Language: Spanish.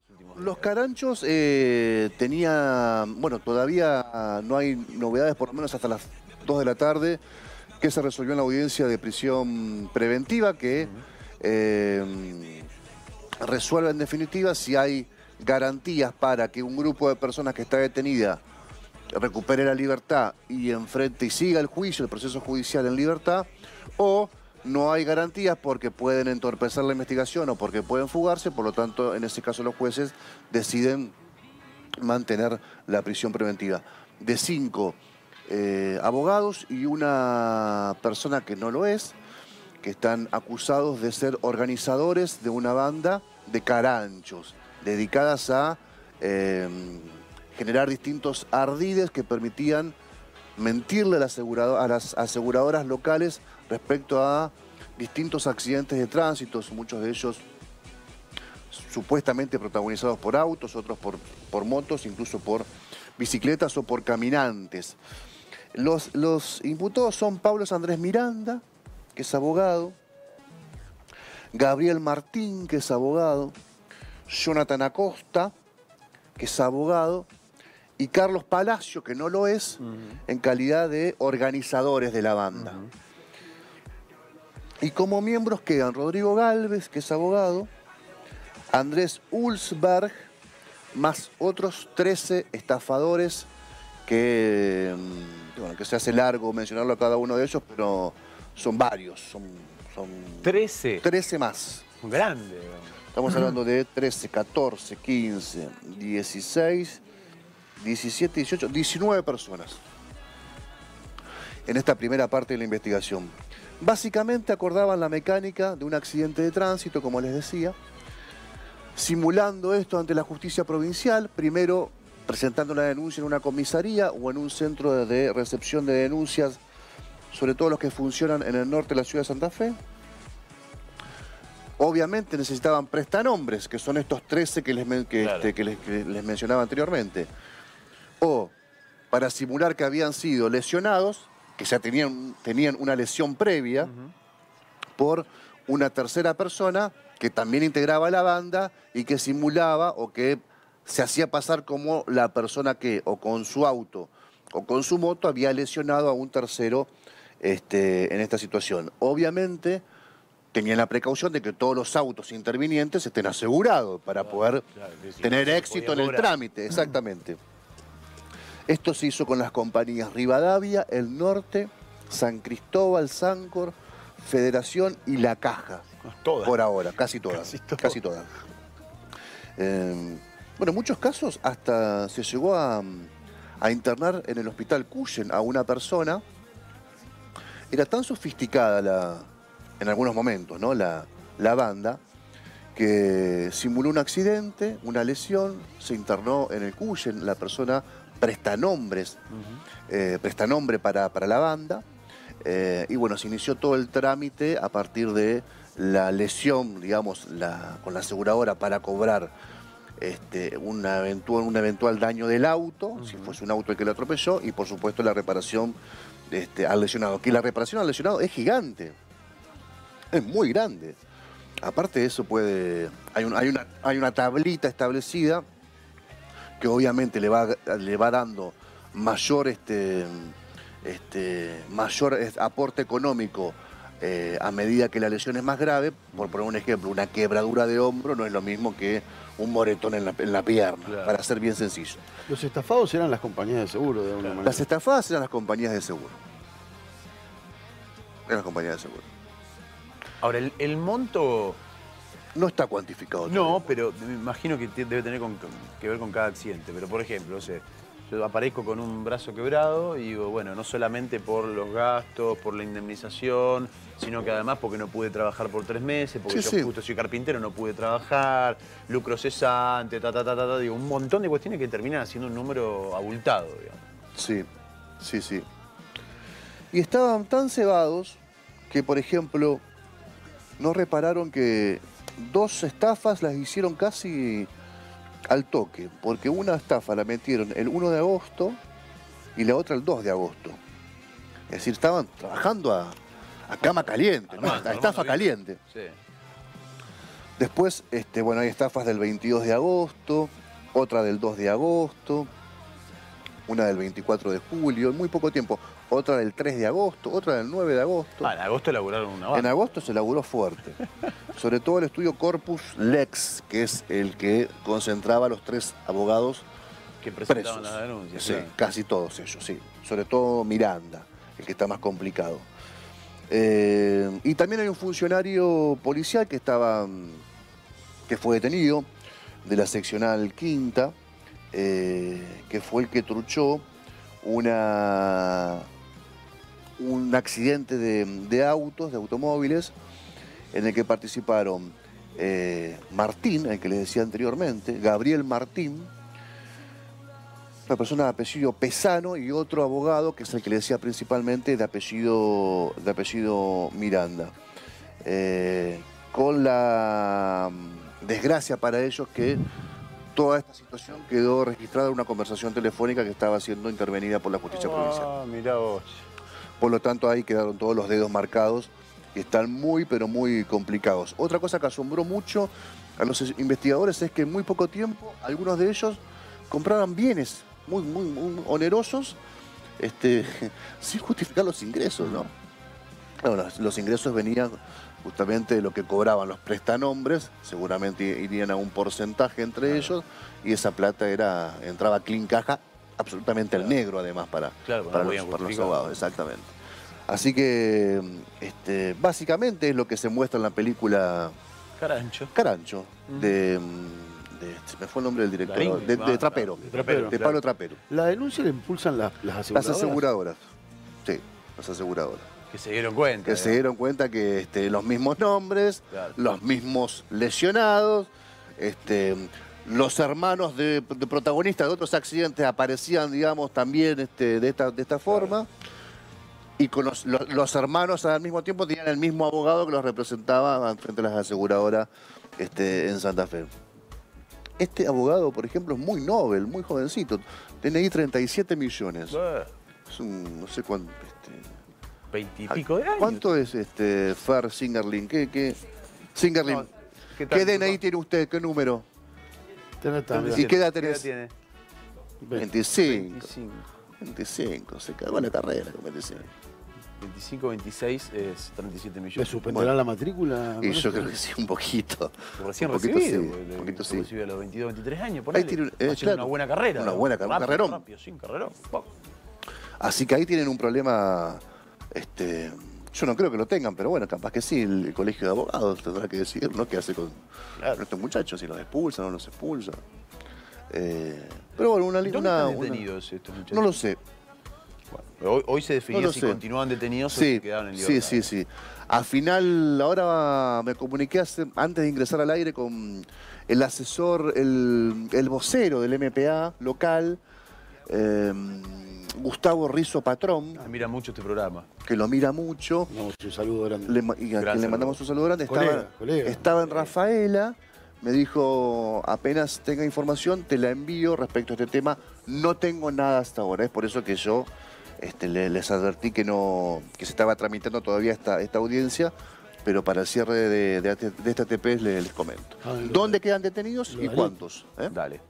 últimos Los días? caranchos tenían, bueno, todavía no hay novedades, por lo menos hasta las 2 de la tarde, que se resolvió en la audiencia de prisión preventiva, que resuelve en definitiva si hay garantías para que un grupo de personas que está detenida recupere la libertad y enfrente y siga el juicio, el proceso judicial en libertad, o no hay garantías porque pueden entorpecer la investigación o porque pueden fugarse, por lo tanto, en ese caso los jueces deciden mantener la prisión preventiva. De 5 abogados y una persona que no lo es, que están acusados de ser organizadores de una banda de caranchos, dedicadas a generar distintos ardides que permitían mentirle a las aseguradoras locales respecto a distintos accidentes de tránsito, muchos de ellos supuestamente protagonizados por autos, otros por motos, incluso por bicicletas o por caminantes. Los imputados son Pablo Andrés Miranda, que es abogado, Gabriel Martín, que es abogado, Jonathan Acosta, que es abogado, y Carlos Palacio, que no lo es, en calidad de organizadores de la banda. Y como miembros quedan Rodrigo Galvez, que es abogado, Andrés Ulsberg, más otros 13 estafadores que, bueno, que se hace largo mencionarlo a cada uno de ellos, pero son varios, son 13. 13 más. Grande. Estamos hablando de 13, 14, 15, 16, 17, 18, 19 personas en esta primera parte de la investigación. Básicamente acordaban la mecánica de un accidente de tránsito, como les decía, simulando esto ante la justicia provincial, primero presentando una denuncia en una comisaría o en un centro de recepción de denuncias, sobre todo los que funcionan en el norte de la ciudad de Santa Fe. Obviamente necesitaban prestanombres, que son estos 13 que les mencionaba anteriormente. O para simular que habían sido lesionados, que ya tenían una lesión previa, por una tercera persona que también integraba la banda y que simulaba o que se hacía pasar como la persona que, o con su auto o con su moto, había lesionado a un tercero en esta situación. Obviamente tenían la precaución de que todos los autos intervinientes estén asegurados para poder tener éxito en el trámite, exactamente. Esto se hizo con las compañías Rivadavia, El Norte, San Cristóbal, Sancor, Federación y La Caja. Todas. Por ahora, casi todas. Casi todas. Bueno, en muchos casos hasta se llegó a internar en el hospital Cuyen a una persona. Era tan sofisticada en algunos momentos, ¿no? la banda, que simuló un accidente, una lesión, se internó en el Cuyen, la persona prestanombre para la banda, y bueno, se inició todo el trámite a partir de la lesión, digamos, con la aseguradora para cobrar un eventual daño del auto, si fuese un auto el que lo atropelló, y por supuesto la reparación al lesionado, que la reparación al lesionado es gigante, es muy grande. Aparte de eso hay una tablita establecida que obviamente le va dando mayor aporte económico a medida que la lesión es más grave. Por poner un ejemplo, una quebradura de hombro no es lo mismo que un moretón en la pierna, para ser bien sencillo. Los estafados eran las compañías de seguro, de alguna manera. Las estafadas eran las compañías de seguro. Eran las compañías de seguro. Ahora, el monto... No está cuantificado todavía. No, pero me imagino que debe tener que ver con cada accidente. Pero, por ejemplo, no sé, yo aparezco con un brazo quebrado y digo, bueno, no solamente por los gastos, por la indemnización, sino que además porque no pude trabajar por 3 meses, porque yo justo soy carpintero, no pude trabajar, lucro cesante, digo, un montón de cuestiones que terminan haciendo un número abultado, digamos. Sí, sí, sí. Y estaban tan cebados que, por ejemplo, no repararon que 2 estafas las hicieron casi al toque, porque una estafa la metieron el 1 de agosto y la otra el 2 de agosto. Es decir, estaban trabajando a cama caliente, a estafa caliente. Sí. Después, bueno, hay estafas del 22 de agosto, otra del 2 de agosto, una del 24 de julio, en muy poco tiempo. Otra del 3 de agosto, otra del 9 de agosto. Ah, en agosto elaboraron una banda. En agosto se laburó fuerte. Sobre todo el estudio Corpus Lex, que es el que concentraba a los 3 abogados que presentaban presos. las denuncias. Sí, claro. casi todos ellos, sí. Sobre todo Miranda, el que está más complicado. Y también hay un funcionario policial que fue detenido de la seccional quinta, que fue el que truchó un accidente de automóviles, en el que participaron Martín, el que les decía anteriormente, Gabriel Martín, una persona de apellido Pesano, y otro abogado, que es el que le decía principalmente, de apellido Miranda. Con la desgracia para ellos que toda esta situación quedó registrada en una conversación telefónica que estaba siendo intervenida por la justicia provincial. Ah, mirá vos. Por lo tanto, ahí quedaron todos los dedos marcados y están muy, pero muy complicados. Otra cosa que asombró mucho a los investigadores es que en muy poco tiempo algunos de ellos compraron bienes muy onerosos sin justificar los ingresos, ¿no? Bueno, los ingresos venían justamente de lo que cobraban los prestanombres, seguramente irían a un porcentaje entre ellos, y esa plata entraba clean caja, absolutamente al negro además para los abogados, exactamente. Así que básicamente es lo que se muestra en la película Carancho, se me fue el nombre del director, de Trapero, de Pablo Trapero. ¿La denuncia la impulsan las aseguradoras? Las aseguradoras, sí, las aseguradoras. Que se dieron cuenta. Que se dieron cuenta que los mismos nombres, los mismos lesionados, los hermanos de protagonistas de otros accidentes aparecían, digamos, también de esta forma. Y con los hermanos al mismo tiempo tenían el mismo abogado que los representaba frente a las aseguradoras en Santa Fe. Este abogado, por ejemplo, es muy noble, muy jovencito. Tiene ahí 37 millones. Es no sé cuánto... 20 y pico de años. ¿Cuánto es Fer Singerling? Singerling. No, ¿Qué DNI tiene usted? ¿Qué número? ¿Y qué edad tenés? ¿Qué edad tiene? 25. 25. Se cagó la carrera con 25. 25, 26 es 37 millones. ¿Le suspenderá la matrícula? Y yo creo que sí, un poquito. Recién un poquito recibido. sí, un poquito sí. Recibido a los 22, 23 años. Ahí tiene, claro, una buena carrera. Una buena carrera. Un carrerón. Rápido, sin carrerón. Así que ahí tienen un problema... yo no creo que lo tengan, pero bueno, capaz que sí, el colegio de abogados tendrá que decidir, ¿no? ¿Qué hace con estos muchachos? Si los expulsan o no los expulsan. Pero bueno, ¿Dónde están detenidos estos muchachos? No lo sé. Bueno, hoy se definió si continuaban detenidos o se quedaron en libertad. Sí. Al final, ahora me comuniqué antes de ingresar al aire con el asesor, el vocero del MPA local, Gustavo Rizzo Patrón. Mira mucho este programa. Que lo mira mucho. Un saludo grande. Y a quien le mandamos un saludo grande. Colega. Estaba en Rafaela. Me dijo, apenas tenga información, te la envío respecto a este tema. No tengo nada hasta ahora. Es por eso que yo les advertí que se estaba tramitando todavía esta audiencia. Pero para el cierre de esta ATP les comento. ¿Dónde quedan detenidos y cuántos? Dale.